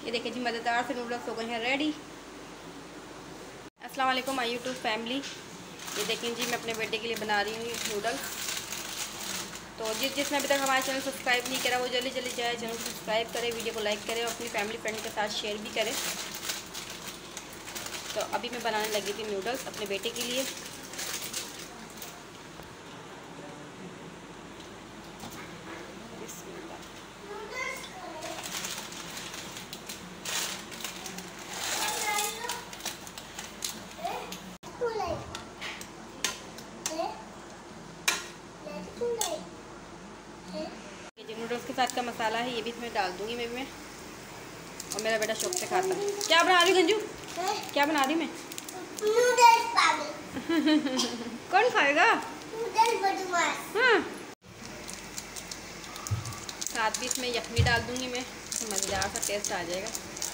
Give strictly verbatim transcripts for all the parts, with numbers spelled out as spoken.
ये देखिए जी मज़ेदार से नूडल्स हो गए हैं रेडी। अस्सलाम वालेकुम माय यूट्यूब फैमिली। ये देखें जी मैं अपने बेटे के लिए बना रही हूँ नूडल्स। तो जिस जिसने अभी तक हमारा चैनल सब्सक्राइब नहीं करा वो जल्दी जल्दी जाए चैनल सब्सक्राइब करें, वीडियो को लाइक करें और अपनी फैमिली फ्रेंड के साथ शेयर भी करें। तो अभी मैं बनाने लगी थी नूडल्स अपने बेटे के लिए। नूडल्स के साथ का मसाला है ये भी इसमें डाल दूंगी मैं मैं और मेरा बेटा शौक से खाता है। क्या बना रही गंजू? क्या बना रही मैं? कौन खाएगा? हाँ। साथ भी इसमें यखनी डाल दूंगी मैं, मज़ेदार सा टेस्ट आ जाएगा।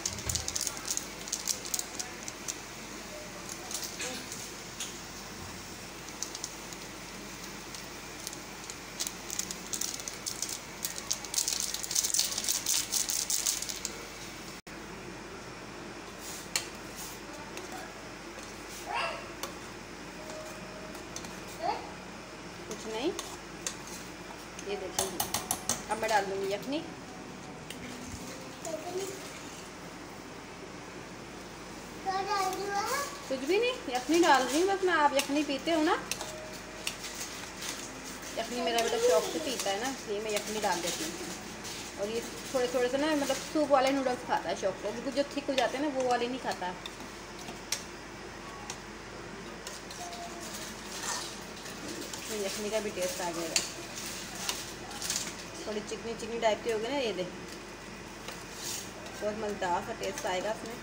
कुछ नहीं, ये देखिए अब मैं डाल दूंगी यखनी। कुछ भी नहीं, यखनी डाल रही हूँ बस मैं। आप यखनी पीते हो ना? यखनी मेरा बेटा शौक से पीता है ना, इसलिए मैं यखनी डाल देती हूँ। और ये थोड़े थोड़े से ना मतलब सूप वाले नूडल्स खाता है शौक से, बिल्कुल जो थिक हो जाते हैं ना वो वाले नहीं खाता। यखनी का भी टेस्ट आ जाएगा। थोड़ी चिकनी चिकनी टाइप की होगी ना, ये देख बहुत मज़ेदार सा टेस्ट आएगा इसमें।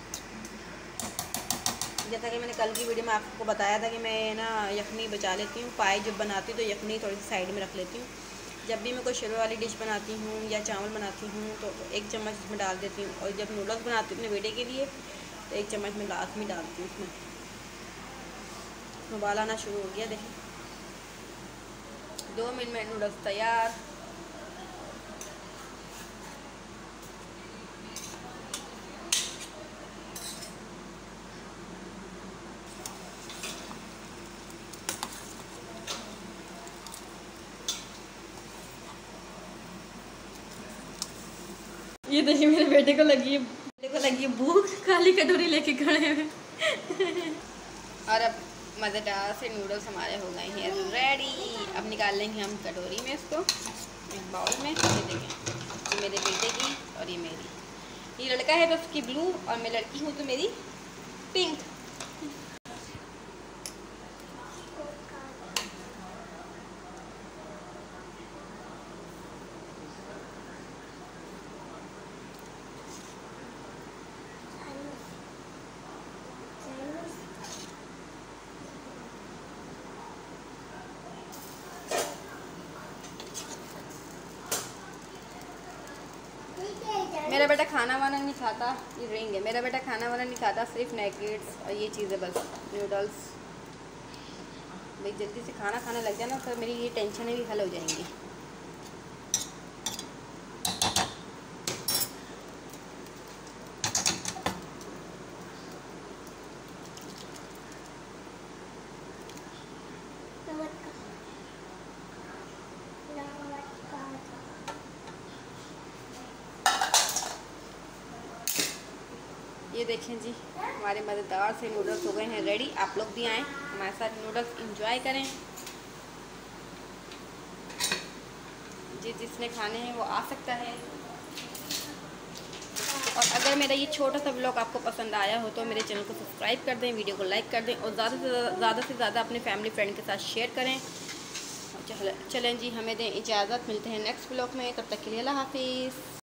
जैसा कि मैंने कल की वीडियो में आपको बताया था कि मैं ना यखनी बचा लेती हूँ, पाए जब बनाती हूँ तो यखनी थोड़ी सी साइड में रख लेती हूँ। जब भी मैं कोई शोरबा वाली डिश बनाती हूँ या चावल बनाती हूँ तो एक चम्मच इसमें डाल देती हूँ, और जब नूडल्स बनाती हूँ अपने बेटे के लिए तो एक चम्मच में लास्ट में डालती हूँ। इसमें उबाल आना शुरू हो गया, देखिए दो मिनट में नूडल्स तैयार। ये देखिए मेरे बेटे को लगी है बेटे को लगी है भूख, खाली कटोरी लेके खड़े हैं। और अब मज़ेदार से नूडल्स हमारे हो गए हैं रेडी। अब निकाल लेंगे हम कटोरी में इसको, एक बाउल में। ये देखें ये मेरे बेटे की और ये मेरी। ये लड़का है तो उसकी ब्लू और मैं लड़की हूँ तो मेरी पिंक। मेरा बेटा खाना वाना नहीं खाता, ये रिंग है। मेरा बेटा खाना वाना नहीं खाता, सिर्फ नैकेट्स और ये चीज़ें बस, नूडल्स। भाई जल्दी से खाना खाने लग जाए ना तो मेरी ये टेंशनें भी हल हो जाएंगी। ये देखें जी हमारे मज़ेदार से नूडल्स हो गए हैं रेडी। आप लोग भी आएँ हमारे साथ नूडल्स एंजॉय करें। जिस जिसने खाने हैं वो आ सकता है। और अगर मेरा ये छोटा सा ब्लॉग आपको पसंद आया हो तो मेरे चैनल को सब्सक्राइब कर दें, वीडियो को लाइक कर दें और ज़्यादा से ज़्यादा से ज़्यादा अपने फैमिली फ्रेंड के साथ शेयर करें। चलें जी, हमें दें इजाज़त, मिलते हैं नेक्स्ट ब्लॉग में। तब तक के लिए अल्लाह हाफिज़।